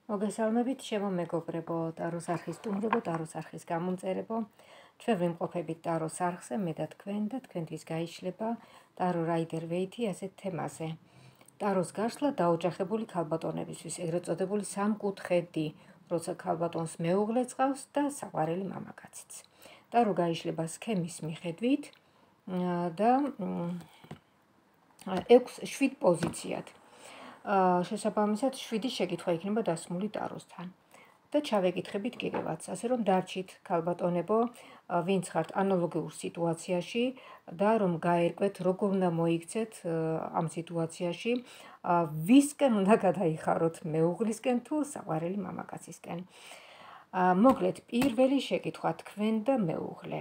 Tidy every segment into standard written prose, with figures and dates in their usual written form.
მოგესალმებით, ჩემო მეგობრებო, ტაროს არხის სტუმრებო, ტაროს არხის გამომწერებო. ჩვენ ვიმყოფებით ტაროს არხზე, მე და თქვენთვის გაიშლება ტარო რაიდერ ვეითი ასეთ თემაზე. ტაროს გაშლა დაოჯახებული ქალბატონებისთვის, ეგრეთ წოდებული სამკუთხედი, როცა ქალბატონს მეუღლე წავს და საყვარელი მამაკაციც. ტარო გაიშლება სქემის მიხედვით და 7 პოზიციად. შესაბამისად 7 შეკითხვა იქნება დასმული ტაროსთან. და ჩავეკითხებით კიდევაც, ასე რომ დარჩით ქალბატონებო, ვინც ხართ ანალოგიურ სიტუაციაში და რომ გაერკვეთ, როგორ უნდა მოიქცეთ ამ სიტუაციაში, ვისკენ უნდა გადაიხაროთ, მეუღლისკენ თუ საყვარელი მამაკაცისკენ. მოკლედ, პირველი შეკითხვა თქვენ და მეუღლე.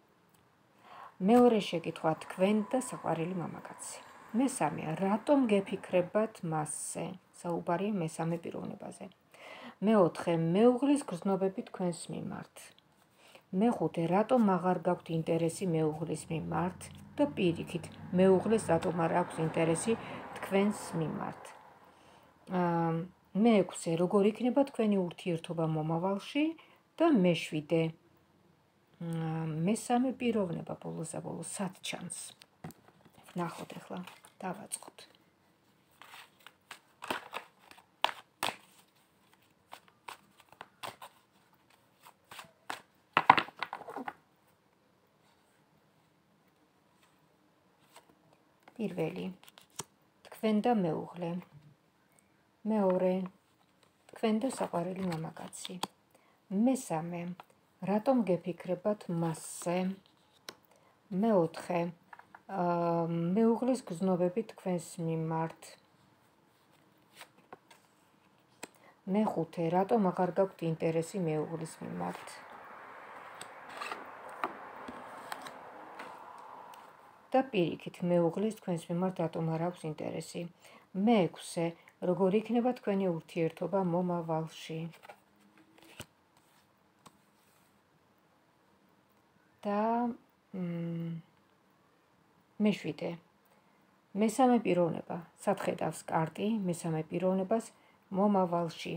მეორე შეკითხვა თქვენ და საყვარელი მამაკაცი. მესამე, რატომ გეფიქრებათ მასზე? საუბარია მესამე პიროვნებაზე. მეოთხე, მეუღლის გრძნობები თქვენს მიმართ. მეხუთე, რატომ აღარ გაქვთ ინტერესი მეუღლის მიმართ და პირიქით, მეუღლეს რატომ არ აქვს ინტერესი თქვენს მიმართ. მეექვსე, როგორ იქნება თქვენი ურთიერთობა მომავალში და მეშვიდე, მესამე პიროვნება ბოლოს სად ჩანს. ვნახოთ ახლა, დავაწყოთ. პირველი, თქვენ და მეუღლე. მეორე, თქვენ და საყვარელი მამაკაცი. მესამე, რატომ გეფიქრებათ მასზე? მეოთხე, მეუღლის გრძნობები თქვენს მიმართ. მეხუთე, რატომ აღარ გაქვთ ინტერესი მეუღლის მიმართ. და პირიქით, მეუღლის თქვენს მიმართ რატომ არ აქვს ინტერესი. მეექვსე, როგორ იქნება თქვენი ურთიერთობა მომავალში. და მეშვიდე, მესამე პიროვნება, სად ხედავს კარტი მესამე პიროვნებას მომავალში.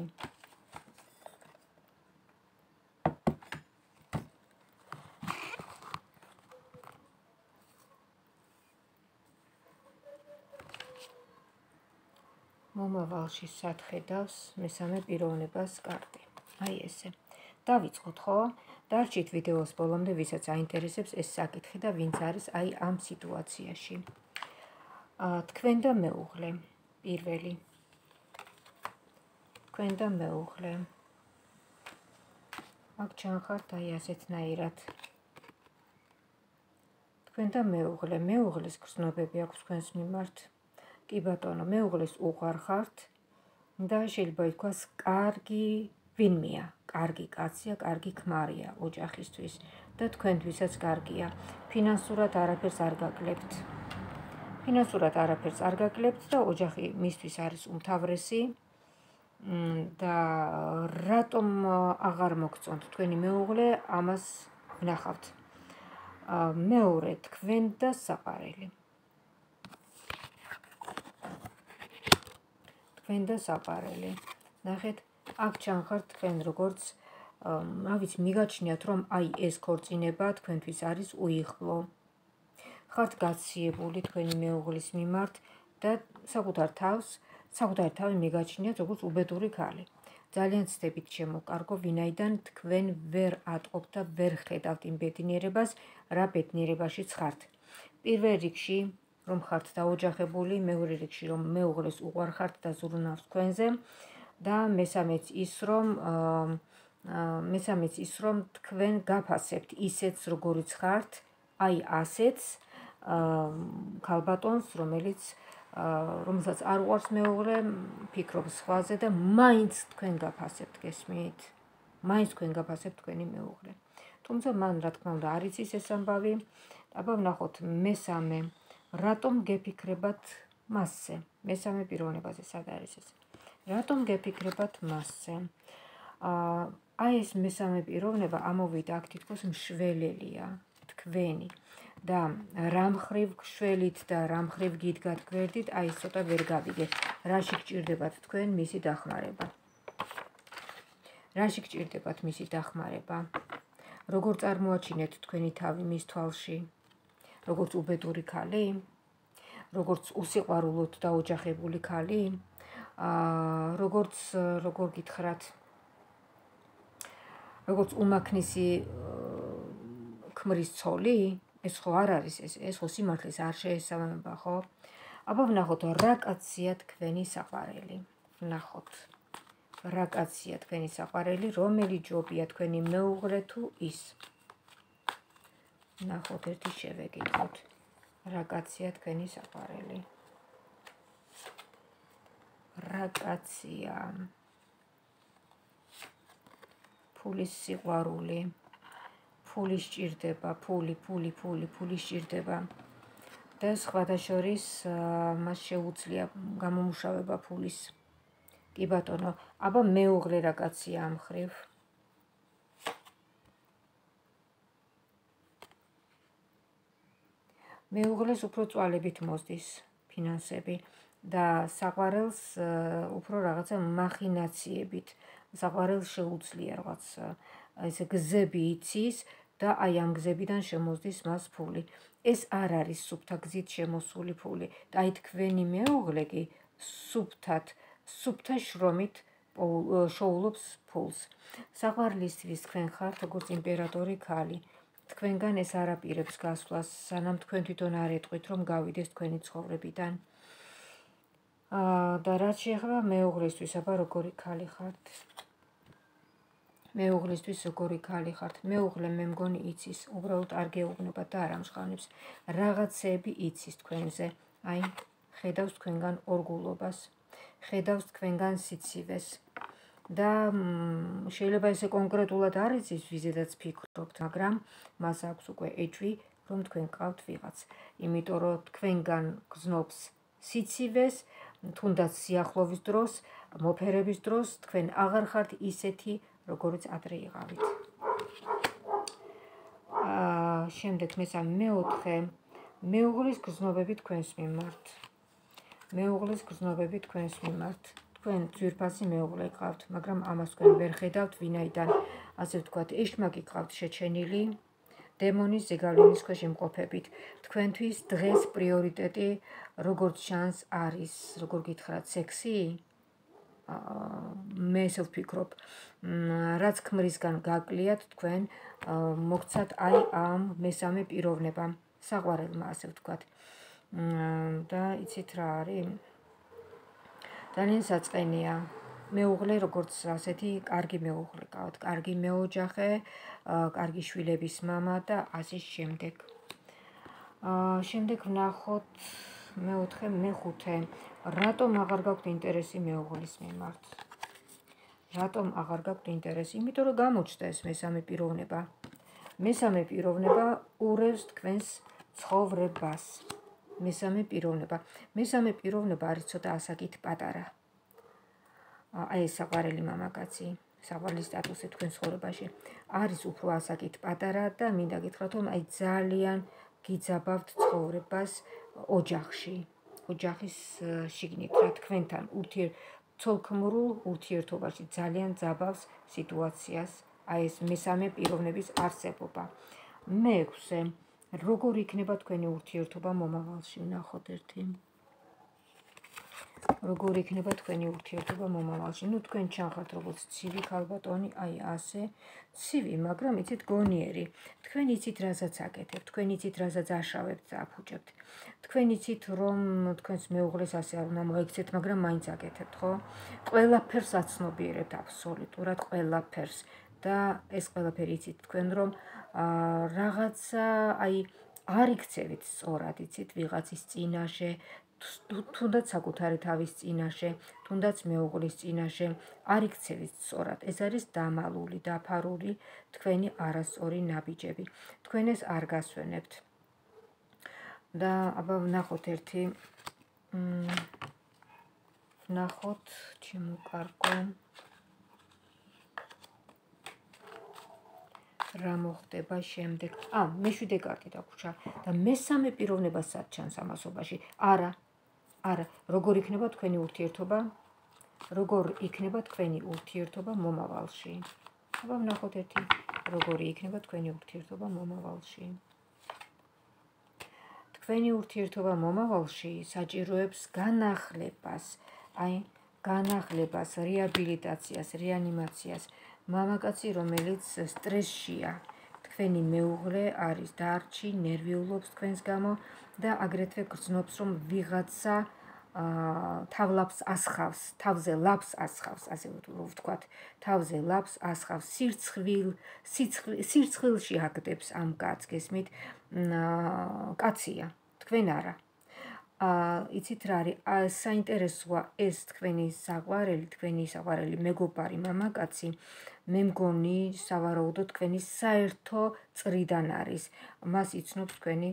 მომავალში სად ხედავს მესამე პიროვნებას კარტი. აი ესე. დავიწყოთ, ხო? დარჩით ვიდეოს ბოლომდე, ვისაც აინტერესებს ეს საკითხი და ვინც არის აი ამ სიტუაციაში. თქვენ და მეუღლე. პირველი. თქვენ და მეუღლე. აქ ჩანხართ აი ასეთნაირად. თქვენ და მეუღლე, მეუღლის გრძნობები აქვს თქვენს მიმართ. კი ბატონო, მეუღლის უყვარ ხართ და შეიძლება ითქვას კარგი ვინმეა, კარგი კაცია, კარგი ქმარია ოჯახისთვის და თქვენთვისაც კარგია. ფინანსურად არაფერს არ გაკლებთ. და ოჯახი მისთვის არის უმთავრესი და რატომ აღარ მოგწონთ თქვენი მეუღლე, ამას ვნახავთ. მეორე, თქვენ და საყვარელი. თქვენ და საყვარელი. ნახეთ, აქ ჩანხართ თქვენ როგორც, მიგაჩნიათ, რომ აი ეს ქორწინება თქვენთვის არის უიღბლო. ხართ გაციებული თქვენი მეუღლის მიმართ და საკუთარი თავი მიგაჩნიათ როგორც უბედური ქალი. ძალიან ცდებით შემოკარგო, ვინაიდან თქვენ ვერ ატყობთ და ვერ ხედავთ იმ ბედნიერებას, რა ბედნიერებაშიც ხართ. პირველ რიგში, რომ ხართ დაოჯახებული, მეორე რიგში, რომ მეუღლეს უყვარ ხართ და ზრუნავს თქვენზე და მესამეც ის, რომ თქვენ გაფასებთ ისეც, როგორიც ხართ, აი ასეც ქალბატონს, რომელსაც არ უყვარს მეუღლე, ფიქრობს სხვაზე და მაინც თქვენ გაფასებთ, გესმით? მაინც თქვენ გაფასებთ თქვენი მეუღლე. თუმცა მან, რა თქმა უნდა, არ იცის ეს ამბავი. აბა ვნახოთ, მესამე, რატომ გეფიქრებათ მასზე? მესამე პიროვნებაზე სად არის ეს? რატომ გეფიქრებათ მასზე? აი ეს მესამე პიროვნება ამოვიდა, აქ თითქოს მშველელია, თქვენი. და რამ ხრივ გშველით და რამ ხრივ გიდგათ გვერდით, აი ცოტა ვერ გავიგეთ. რაში გჭირდებათ თქვენ მისი დახმარება? რაში გჭირდებათ მისი დახმარება? როგორ წარმოაჩინეთ თქვენი თავი მის თვალში? როგორც უბედური ქალი? როგორც უსიყვარულოდ დაოჯახებული ქალი? როგორ გითხრათ? როგორც უმაქნისი ქმრის ცოლი? ეს ხო არ არის, ეს ხო სიმართლეს არ შეესაბამება, ხო? აბა ვნახოთ რა კაცია თქვენი საყვარელი. ვნახოთ რა კაცია თქვენი საყვარელი, რომელი ჯობია თქვენი მეუღლე თუ ის. ვნახოთ ერთი შევეკითხოთ. რა კაცია თქვენი საყვარელი. რა კაცია. ფულის სიყვარული. ფული სჭირდება, ფული სჭირდება. და სხვათა შორის მას შეუძლია გამომუშავება ფულის. კი ბატონო, აბა მეუღლე რა კაცია ამ ხრივ? მეუღლეს უფრო წვალებით მოსდის ფინანსები და საყვარელს უფრო რაღაცა მახინაციებით. საყვარელს შეუძლია რაღაც ესე გზები იცის და აი ამ გზებიდან შემოსდის მას ფული. ეს არ არის სუფთა გზით შემოსული ფული. და აი თქვენი მეუღლე კი სუფთა შრომით შოულობს ფულს. საყვარლისთვის თქვენ ხართ როგორც იმპერატორი ქალი. თქვენგან ეს არ აპირებს გასვლას, სანამ თქვენ თვითონ არ ეტყვით, რომ გავიდეს თქვენი ცხოვრებიდან. და რაც შეეხება მეუღლისთვის, აბა როგორი ქალი ხართ? მეუღლისთვის როგორი ქალი ხართ? მეუღლე მე მგონი იცის, უბრალოდ არ გეუბნება და არ ამჟღავნებს. რაღაცები იცის თქვენზე. აი, ხედავს თქვენგან ორგულობას, ხედავს თქვენგან სიცივეს. და შეიძლება ესე კონკრეტულად არ იცის, ვიზედაც ფიქრობთ, მაგრამ მას აქვს უკვე ეჭვი, რომ თქვენ ყავთ ვიღაც. იმიტომ რომ თქვენგან გრძნობს სიცივეს, თუნდაც სიახლოვის დროს, მოფერების დროს, თქვენ აღარ ხართ ისეთი, როგორც ადრე იყავით. შემდეგ მესამე, მეოთხე, მეუღლის გრძნობები თქვენს მიმართ. მეუღლის გრძნობები თქვენს მიმართ. თქვენ ძვირფასი მეუღლე გყავთ, მაგრამ ამას თქვენ ვერ ხედავთ, ვინაიდან ასე ვთქვათ, ეშმაკი გყავთ შეჩენილი, დემონის ზეგავლენის ქვეშ იმყოფებით. თქვენთვის დღეს პრიორიტეტი როგორც ჩანს არის, როგორ გითხრათ, სექსი? მე ესე ვფიქრობ, რაც ქმრისგან გაკლიათ, თქვენ მოგცათ აი ამ მესამე პიროვნებამ, საყვარელმა, ასე ვთქვათ. და იცით რა არის? ძალიან საწყენია. მეუღლე როგორც ასეთი კარგი მეუღლე გყავთ, კარგი მეოჯახე, კარგი შვილების მამა და ასე შემდეგ. შემდეგ ვნახოთ მეოთხე, მეხუთე. რატომ აღარ გაქვთ ინტერესი მეუღლის მიმართ? რატომ აღარ გაქვთ ინტერესი? იმიტომ რომ გამოჩნდა ეს მესამე პიროვნება. მესამე პიროვნება ურევს თქვენს ცხოვრებას. მესამე პიროვნება არის ცოტა ასაკით პატარა. აი ეს საყვარელი მამაკაცი, საყვარლის სტატუსი თქვენ ცხოვრებაში არის უფრო ასაკით პატარა და მინდა გითხრათ, რომ აი ძალიან გიძაბავთ ცხოვრებას ოჯახში, ოჯახის შიგნით, რა თქვენთან ცოლქმრულ ურთიერთობაში ძალიან ძაბავს სიტუაციას აი ეს მესამე პიროვნების არსებობა. მეექვსე, როგორ იქნება თქვენი ურთიერთობა მომავალში? ვნახოთ ერთი. როგორ იქნება თქვენი ურთიერთობა მომავალში? ნუ თქვენ ჩანხართ როგორც ცივი ქალბატონი, აი ასე ცივი, მაგრამ იცით გონიერი. თქვენ იცით რაზეც აკეთებთ, თქვენ იცით რაზეც აშავებთ და აფუჭებთ. თქვენ იცით რომ თქვენს მეუღლეს ასე არ უნდა მოექცეთ, მაგრამ მაინც აკეთებთ, ხო? ყველაფერს აცნობიერებთ აბსოლუტურად ყველაფერს და ეს ყველაფერი იცით თქვენ რომ რაღაცა აი არ იქცევით სწორად, იცით ვიღაცის წინაშე, თუნდაც საკუთარი თავის წინაშე, თუნდაც მეუღლის წინაშე, არ იქცევით სწორად. ეს არის დამალული, დაფარული თქვენი არასწორი ნაბიჯები. თქვენ ეს არ გასვენებთ. და აბა ვნახოთ ერთი. ვნახოთ, ჩემოკარგო. რა მოხდება შემდეგ? მე-7 კარტი დაგვრჩა და მესამე პიროვნებას სად ჩანს ამასობაში? არა, როგორ იქნება თქვენი ურთიერთობა? როგორ იქნება თქვენი ურთიერთობა მომავალში. აბა ვნახოთ ერთი როგორი იქნება თქვენი ურთიერთობა მომავალში. თქვენი ურთიერთობა მომავალში საჭიროებს განახლებას, განახლებას, რეაბილიტაციას, რეანიმაციას. მამაკაცი, რომელიც სტრესშია, თქვენი მეუღლე არის დარჩი, ნერვიულობს თქვენს გამო და აგრეთვე გრძნობს, რომ ვიღაცა თავლაფს ასხავს, თავზე ლაფს ასხავს, ასე ვთქვათ, თავზე ლაფს ასხავს, სირცხვილში აგდებს ამ კაცს, გესმით, კაცია, თქვენ არა. იცით რა არის, საინტერესოა ეს თქვენი საყვარელი მეგობარი მამაკაცი, მე მგონი სავარაუდოდ თქვენი საერთო წრიდან არის, მას იცნობს თქვენი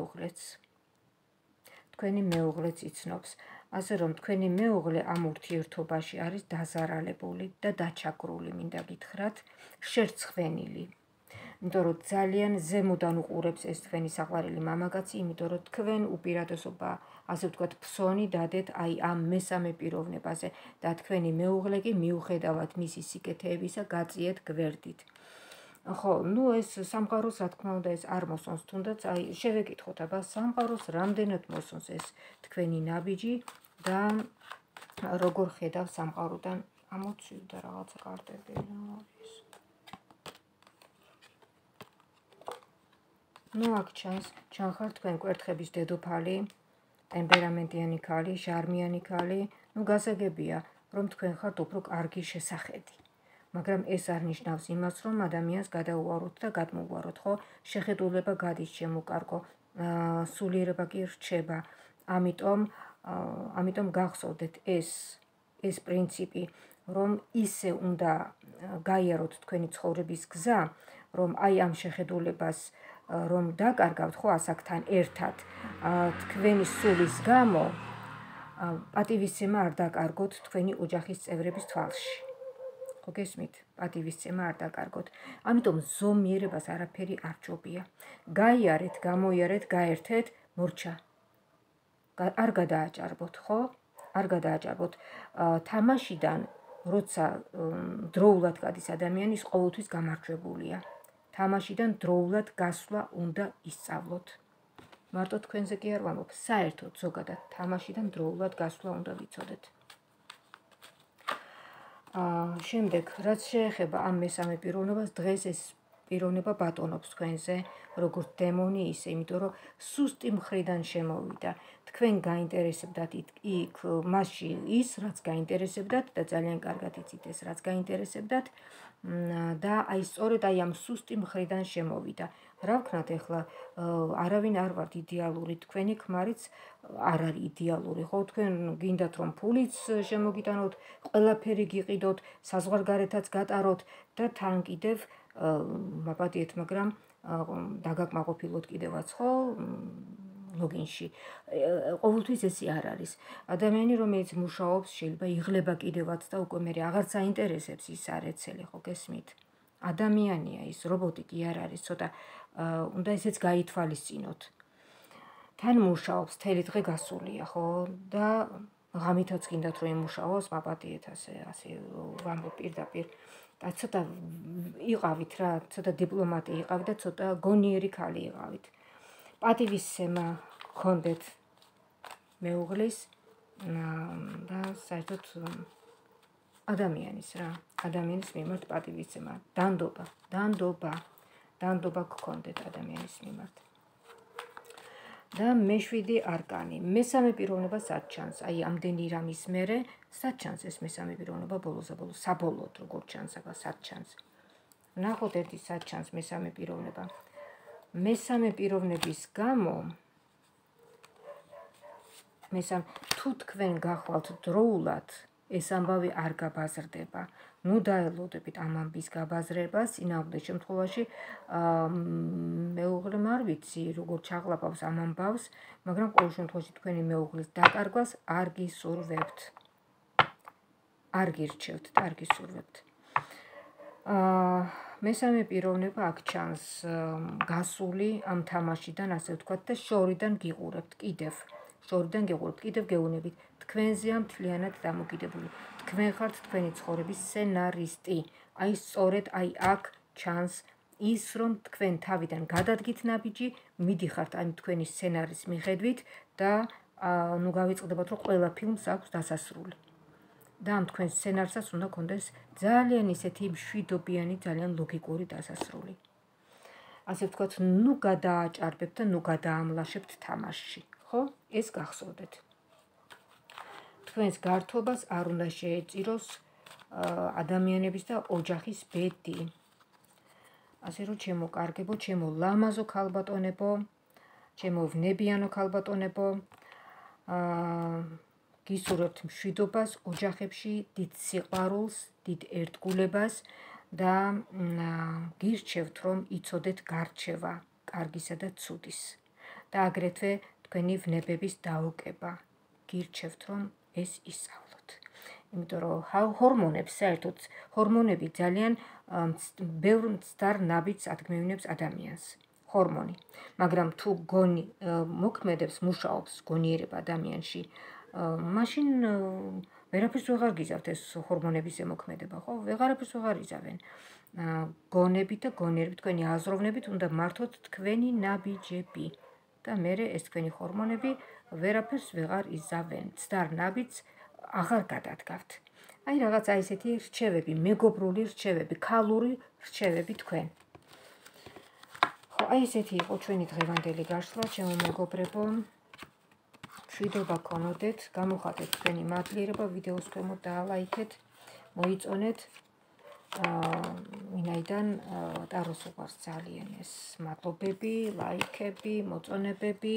მეუღლეც იცნობს, ასე რომ თქვენი მეუღლე ამ ურთიერთობაში არის დაზარალებული და დაჩაგრული, მინდა გითხრათ, შერცხვენილი. იმიტომ რომ ძალიან ზემოდან უყურებს ეს თქვენი საყვარელი მამაკაცი, იმიტომ რომ თქვენ უპირატესობა, ასე ვთქვათ, ფსონი დადეთ აი ამ მესამე პიროვნებაზე და თქვენი მეუღლე კი მიუხედავად მისი სიკეთეებისა გაწიეთ გვერდით. ხო, ნუ ეს სამყაროს, რა თქმა უნდა, ეს არ მოსონს, თუნდაც აი შევეკითხოთ, აბა სამყაროს რამდენად მოსონს ეს თქვენი ნაბიჯი და როგორ ხედავ სამყაროდან ამოცივდა რაღაცა კარტები რა არის. ნუ აქ ჩანხარ თქვენ კვერთხების დედოფალი, ტემპერამენტიანი ქალი, შარმიანი ქალი, ნუ გასაგებია, რომ თქვენ ხართ უფრო კარგი შესახედი. მაგრამ ეს არ ნიშნავს იმას, რომ ადამიანს გადაუვაროთ და გადმოვაროთ, ხო? შეხედულება გადის შემოკარგო, სულიერება კი რჩება. ამიტომ გახსოვდეთ ეს პრინციპი, რომ ისე უნდა გაიაროთ თქვენი ცხოვრების გზა, რომ აი ამ შეხედულებას რომ დაკარგავთ, ხო, ასაკთან ერთად, თქვენი სულის გამო პატივისცემა არ დაკარგოთ თქვენი ოჯახის წევრების თვალში. ხო გესმით, პატივისცემა არ დაკარგოთ. ამიტომ ზომიერებას არაფერი არ ჯობია. გაიარეთ, გამოიარეთ, გაერთეთ, მორჩა. არ გადააჭარბოთ, ხო? არ გადააჭარბოთ. თამაშიდან, როცა დროულად გადის ადამიანი, ის ყოველთვის გამარჯვებულია. თამაშიდან დროულად გასვლა უნდა ისწავლოთ. მარტო თქვენზე კი არ ვამბობ, საერთოდ ზოგადად თამაშიდან დროულად გასვლა უნდა ვიცოდეთ. შემდეგ, რაც შეეხება ამ მესამე პიროვნებას, დღეს ეს პიროვნება ბატონობს თქვენზე, როგორც დემონი ისე, იმიტომ რომ სუსტი მხრიდან შემოვიდა. თქვენ გაინტერესებდათ იქ მასში ის, რაც გაინტერესებდათ და ძალიან კარგად იცით ეს, რაც გაინტერესებდათ და აი სწორედ აი ამ სუსტი მხრიდან შემოვიდა. რა ვქნათ ახლა, არავინ არ ვართ იდეალური, თქვენი ქმარიც არ არის იდეალური, ხო? თქვენ გინდათ რომ ფულიც შემოგიტანოთ, ყველაფერი გიყიდოთ, საზღვარგარეთაც გატაროთ და თან კიდევ მაპატიეთ, მაგრამ დაგაკმაყოფილოთ კიდევაც, ხო? ლოგინში. ყოველთვის ესე არ არის. ადამიანი, რომელიც მუშაობს, შეიძლება იღლება კიდევაც და უკვე მე აღარც აინტერესებს ის სარეცელი, ხო გესმით? ადამიანია ის, რობოტი კი არ არის, ცოტა უნდა ესეც გაითვალისწინოთ. თან მუშაობს, თელი დღე გასულია, ხო? და ღამითაც გინდათ რომ იმუშაოს, მაპატიეთ ასე ვამბობ პირდაპირ. და ცოტა იყავით რა, ცოტა დიპლომატი იყავით და ცოტა გონიერი ქალი იყავით. პატივისცემა გქონდეთ მეუღლის და საერთოდ ადამიანის მიმართ პატივისცემა, დანდობა გქონდეთ ადამიანის მიმართ. და მეშვიდი არკანი, მესამე პიროვნება სად-ჩანს, აი ამდენი რამის მერე სად-ჩანს ეს მესამე პიროვნება ბოლოს-ბოლოს, საბოლოოდ როგორ ჩანს, აბა სად-ჩანს. ნახოთ ერთი სად-ჩანს მესამე პიროვნება. მესამე პიროვნების გამო თუ თქვენ გახვალთ დროულად, ეს ამბავი არ გაბაზრდება. ნუ დაელოდებით ამ ამბის გაბაზრებას, წინააღმდეგ შემთხვევაში მეუღლემ არ ვიცი, როგორ ჩაღლაპავს ამ ამბავს, მაგრამ ყოველ შემთხვევაში თქვენი მეუღლის დაკარგვას არ გისურვებთ. არ გირჩევთ და არ გისურვებთ. მესამე პიროვნება აქ ჩანს გასული ამ თამაშიდან, ასე ვთქვათ, და შორიდან გიყურებთ კიდევ გეუბნებით, თქვენზეა მთლიანად დამოკიდებული. თქვენ ხართ თქვენი ცხოვრების სცენარისტი. აი სწორედ აქ ჩანს ის, რომ თქვენ თავიდან გადადგით ნაბიჯი, მიდიხართ ამ თქვენი სცენარის მიხედვით და გავიწყდებათ, რომ ყველა ფილმს აქვს დასასრული. და ამ თქვენ სცენარსაც უნდა გქონდეს ძალიან ისეთი მშვიდობიანი, ძალიან ლოგიკური დასასრული. ასე ვთქვათ, ნუ გადააჭარბებთ და ნუ გადაამლაშებთ თამაშში, ხო? ეს გახსოვდეთ. თქვენს გართობას არ უნდა შეეწიროს ადამიანების და ოჯახის ბედი. ასე რომ ჩემო კარგებო, ჩემო ლამაზო ქალბატონებო, ჩემო ვნებიანო ქალბატონებო, გისურვებთ მშვიდობას ოჯახებში, დიდ სიყვარულს, დიდ ერთგულებას და გირჩევთ, რომ იცოდეთ გარჩევა კარგისა და ცუდის და აგრეთვე თქვენი ვნებების დაუკება. გირჩევთ, რომ ეს ისწავლოთ. იმიტომ რომ ჰორმონებს საერთოდ ჰორმონები ძალიან ბევრ მცდარ ნაბიჯს ადგმევინებს ადამიანს. ჰორმონი. მაგრამ თუ გონი მოქმედებს, მუშაობს გონიერება ადამიანში, მაშინ ვერაფერს ვეღარ გიზავთ ეს ჰორმონების ზემოქმედება, ხო? ვეღარაფერს ვეღარ იზავენ. გონებით და გონიერებით, თქვენი აზროვნებით უნდა მართოთ თქვენი ნაბიჯები და მერე ეს თქვენი ჰორმონები ვერაფერს ვეღარ იზავენ. მცდარ ნაბიჯს აღარ გადადგავთ. აი რაღაცა ისეთი რჩევები, მეგობრული რჩევები, ქალური რჩევები თქვენ. ხო, აი ესეთი იყო ჩვენი დღევანდელი გაშლა, ჩემო მეგობრებო. მშვიდობა გქონოდეთ, გამოხატეთ თქვენი მადლიერება, ვიდეოს ქვემოთ დაალაიქეთ, მოიწონეთ. ვინაიდან ტაროს უყვარს ძალიან ეს მადლობები, ლაიქები, მოწონებები,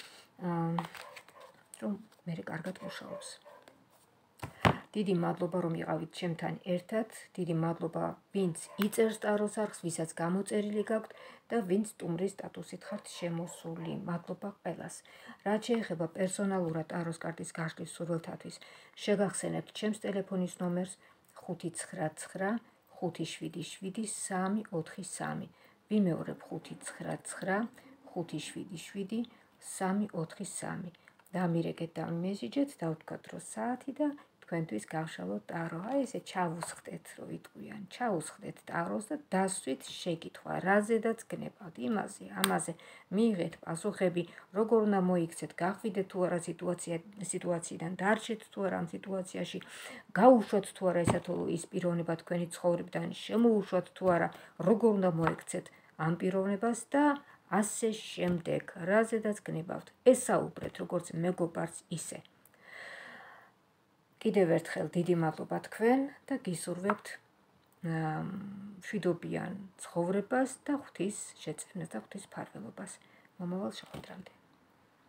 რომ მე კარგად მუშაობს. დიდი მადლობა, რომ იყავით ჩემთან ერთად. დიდი მადლობა, ვინც იწერს ტაროს არხს, ვისაც გამოწერილი გაქვთ და ვინც სტუმრის სტატუსით ხართ შემოსული. მადლობა ყველას. რაც შეეხება პერსონალურად ტაროს კარტის გაშლის სურვილთათვის, შეგახსენებთ ჩემს ტელეფონის ნომერს 599 577 343. ვიმეორებ 599 577 343. დამირეკეთ და მესიჯეთ, დავთქვათ რომ საათი და თქვენთვის გავშალოთ ტარო. აი ესე ჩავუსხდეთ, რომ იტყვიან, ჩავუსხდეთ ტაროს და დასვით შეკითხვა, რაზედაც გნებავთ, იმაზე, ამაზე მიიღეთ პასუხები, როგორ უნდა მოიქცეთ, გახვიდეთ თუ არა სიტუაციიდან, დარჩეთ თუ არა ამ სიტუაციაში, გაუშვათ თუ არა ის პიროვნება თქვენი ცხოვრებიდან, შემოუშვათ თუ არა, როგორ უნდა მოიქცეთ ამ პიროვნებას და ასე შემდეგ, რაზედაც გნებავთ. ესაუბრეთ როგორც მეგობარს ისე. კიდევ ერთხელ დიდი მადლობა თქვენ და გისურვებთ მშვიდობიან ცხოვრებას და ღვთის შეწევნას და ღვთის მფარველობას. მომავალ შეხვედრამდე.